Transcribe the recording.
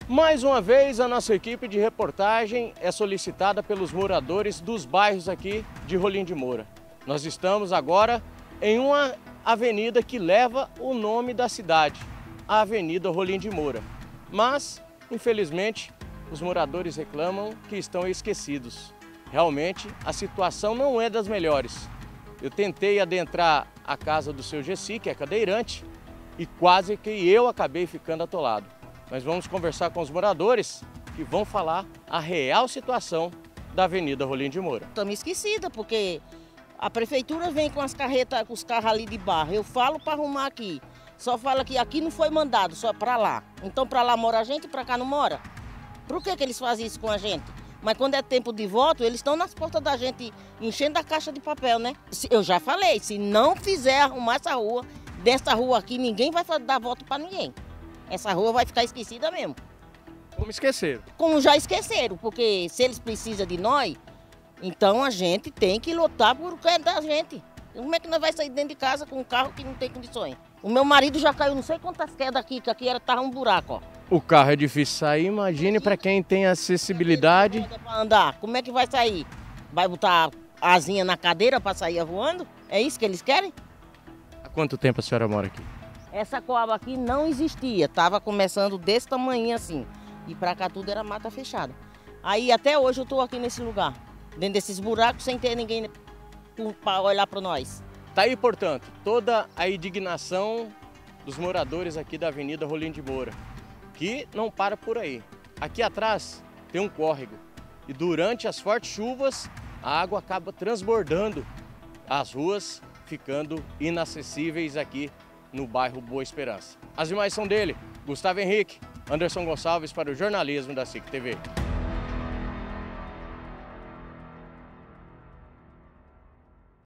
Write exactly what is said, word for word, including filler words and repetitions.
Mais uma vez, a nossa equipe de reportagem é solicitada pelos moradores dos bairros aqui de Rolim de Moura. Nós estamos agora em uma avenida que leva o nome da cidade, a Avenida Rolim de Moura. Mas, infelizmente, os moradores reclamam que estão esquecidos. Realmente, a situação não é das melhores. Eu tentei adentrar a casa do seu Gessi, que é cadeirante, e quase que eu acabei ficando atolado. Mas vamos conversar com os moradores que vão falar a real situação da Avenida Rolim de Moura. Estamos esquecidas, porque a prefeitura vem com as carretas, com os carros ali de barro. Eu falo para arrumar aqui. Só fala que aqui não foi mandado, só para lá. Então para lá mora a gente e para cá não mora. Por que que eles fazem isso com a gente? Mas quando é tempo de voto, eles estão nas portas da gente, enchendo a caixa de papel, né? Eu já falei, se não fizer arrumar essa rua, dessa rua aqui, ninguém vai dar voto para ninguém. Essa rua vai ficar esquecida mesmo. Como esqueceram? Como já esqueceram, porque se eles precisam de nós, então a gente tem que lutar por o que é da gente. Como é que nós vamos sair dentro de casa com um carro que não tem condições? O meu marido já caiu não sei quantas quedas aqui, que aqui era tava um buraco, ó. O carro é difícil sair, imagine para quem tem acessibilidade. Para andar, como é que vai sair? Vai botar asinha na cadeira para sair voando? É isso que eles querem? Há quanto tempo a senhora mora aqui? Essa coaba aqui não existia, estava começando desse tamanho assim. E para cá tudo era mata fechada. Aí até hoje eu estou aqui nesse lugar, dentro desses buracos, sem ter ninguém para olhar para nós. Tá aí, portanto, toda a indignação dos moradores aqui da Avenida Rolim de Moura, que não para por aí. Aqui atrás tem um córrego e durante as fortes chuvas a água acaba transbordando as ruas, ficando inacessíveis aqui no bairro Boa Esperança. As imagens são dele, Gustavo Henrique, Anderson Gonçalves para o jornalismo da S I C T V.